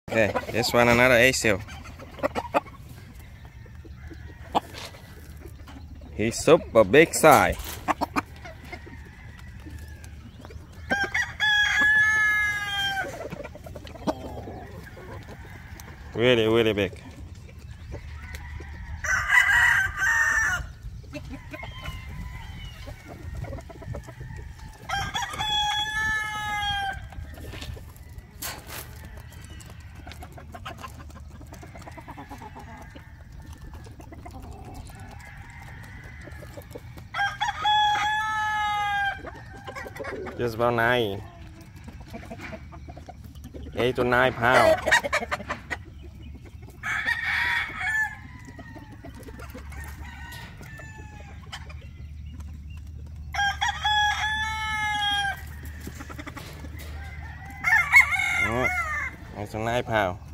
Okay, this one another Asil. He's super big size. Really big. Just about 8 to 9 pounds. Đó, 8 to 9 pounds.